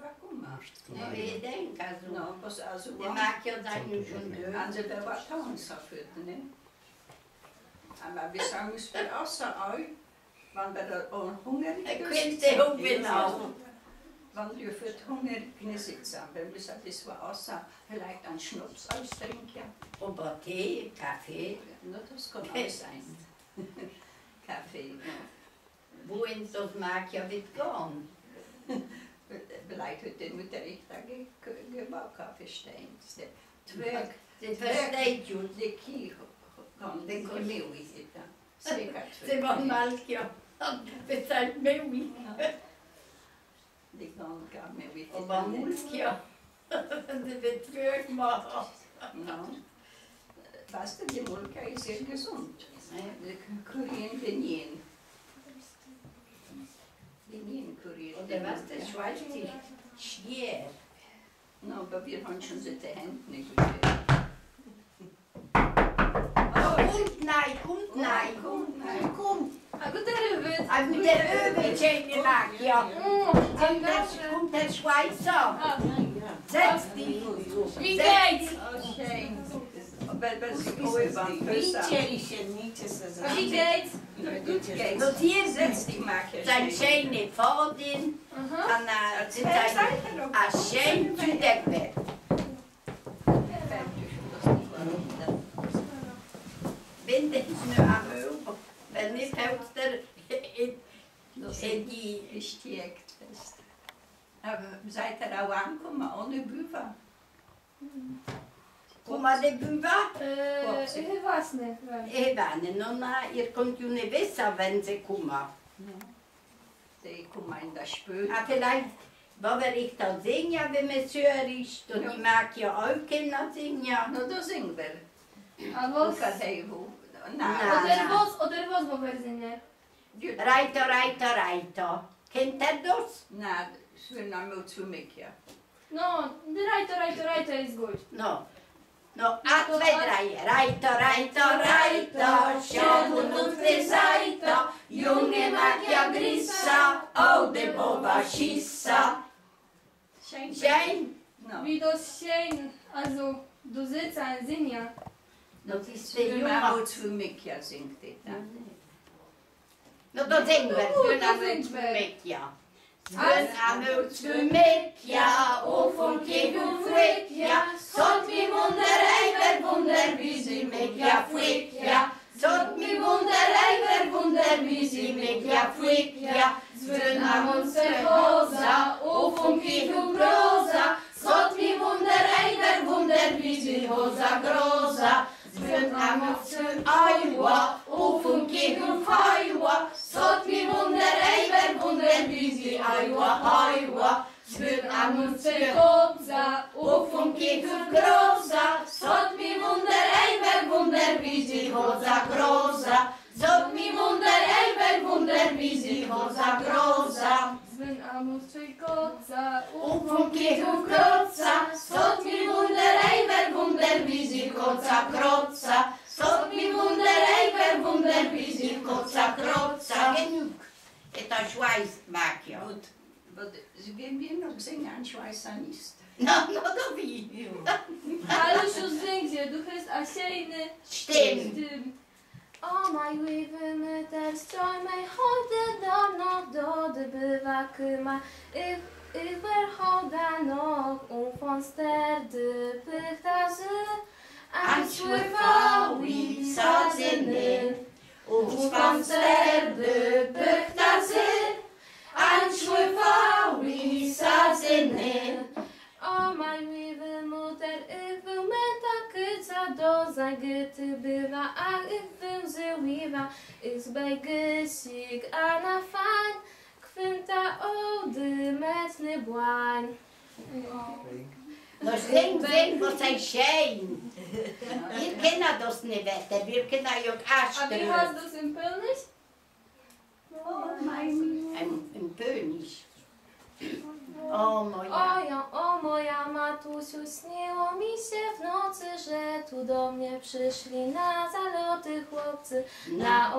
kuma. No jeden kazu. No, was also Der mag ja dann schon. Also der war Tauensafür, ne? Aber wir sagen es für außer euch, wenn wir da hungrig Könnte genau. Wenn wir für Hungrig sitzen, wenn wir sagen, das war außer vielleicht ein Schnaps austrinken. Aber Tee, Kaffee. No, das kann auch sein. Kaffee, ja. Wohin das mag ja nicht gehen. Vielleicht hat die Mutter echt Kaffee stehen. Das versteht ju. Die Kieh kann den Milch sitta. Säkert. Det var Malkia. Han betalt Milch. Die kan Milch. Och var Malkia. Det vet jag mal. Ja. Weißt du, die Molka ist sehr gesund. Kurieren Benin. Benin kurieren. Oder was, das schweißt sich schwer. No, aber wir haben schon so die Hände nicht gekriegt. Komt nej, komt nej. Kom. A god är huvudet. A god är huvudet, tjejen Malkia. Komt der Schweizer. Setz dich. Ligajcie. Ligajcie. Ligajcie. Dat hier Setz dich, Marke. zijn tjejen Vaterin. En ze zijn een tjejen zu dekbed. Wenn das nur am Öl, wenn nicht hält der in die... Ist direkt fest. Aber seid ihr auch angekommen, ohne Bücher? Komma det buva? Własne. Evan, nonna, ihr könnt ju nicht wissen, wenn sie kommen. Die kommen in das Spiel. Ah, vielleicht, weil ich da singe, wenn man Sör ist, und ich mag ja auch Kinder singen. No, da singen wir. A was? Oder was wo versinne? Reiter, Reiter, Reiter. Kennt ihr das? Nein, das will noch mal zu mir. No, Reiter ist gut. No. No, 1, 2, 3. Reiter, Reiter, Reiter, schauen uns die Seite. Junge Macchia grissa, oude Boba schissa. Schein. No. Wie das schön, also du sitzt ein Sinja. Das ist Das der will noch Junge. mal zu mir singt das. No, da singen wir. Schön am Mekja. Schön am Mekja, o von Kegel Fuekja. Sot mi Wunder, wie sie Mekja Fuekja. Sot mi Wunder, wie sie Mekja Fuekja. Schön am Rosa, o von Kegel Rosa. Sot mi Wunder, wie sie Rosa Grosa. Schön am Aiwa, o von Kegel Faiwa. Sot mi Wunder, wie sie Aiwa. Schön am Koza, o von Kegel Grosa. Sot mi Wunder, wie sie Rosa Grosa. Sot mi Wunder, wie sie Rosa Grosa. Zwyn amustwej koca, O von Kegel Kroca. Sot mi Wunder, wie sie Koca Kroca. Sot mi Wunder, wie sie Koca Kroca. Genug. Это Schweiß mag ja. Gut, wenn wir noch singen, ein Schweizer nicht. No, to wie. ale już zęgzie, duch jest asiejny. Stimmt. O maj wymyter stroj mej chody dawno dobywa kyma. Ich verhoda nog von sterdy pychtarzy. Anschwirfaui sadziny. Von sterdy pychtarzy. Anschwirfaui sadziny. O maj wymuter, ich wymyta kyca do zagyty bywa, a ich wymzyliwa, ich zbejgysik, a na fań, kwinta ody metny błań. No sing, was sei schön. Wir kennen das nicht weiter, wir kennen ja A wie hast Aström. du's im Pölnisch? Ein König. O moja. O moja matusiu, śniło mi się w nocy, że tu do mnie przyszli na zaloty chłopcy. Na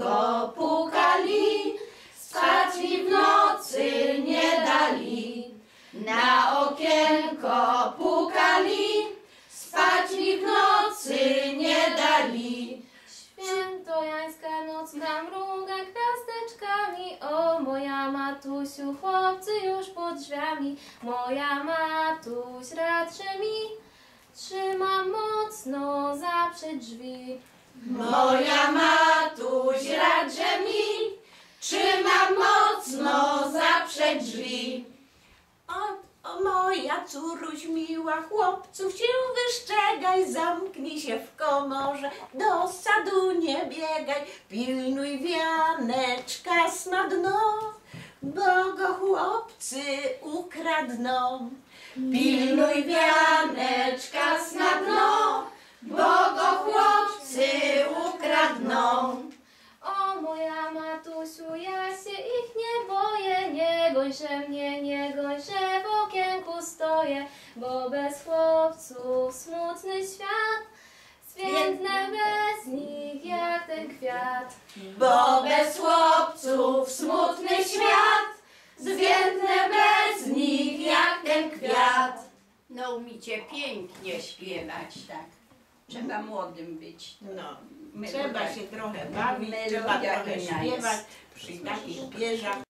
okienko pukali, spać mi w nocy nie dali. Na okienko pukali, spać mi w nocy nie dali. Świętojańska nocka mruga gwiazdeczkami. O, moja matusiu, chłopcy już pod drzwiami. Moja matuś, radże mi, trzymam mocno zaprzed drzwi. Moja matuś, radże mi, trzymam mocno zaprzed drzwi. O moja córuś miła, chłopców się wyszczegaj, zamknij się w komorze, do sadu nie biegaj, pilnuj wianeczka na dno, bo go chłopcy ukradną. Pilnuj wianeczka na dno, bo go chłopcy ukradną. O, moja matusiu, ja się ich nie boję. Nie gońże mnie, nie gońże, w okienku stoję, bo bez chłopców smutny świat, zwiędnę bez nich jak ten kwiat. Bo bez chłopców smutny świat, zwiędnę bez nich jak ten kwiat. No umicie pięknie śpiewać. Tak. Trzeba młodym być. No, Melodia. trzeba się trochę bawić, Melodia trzeba trochę inna śpiewać jest. przy takich bieżach.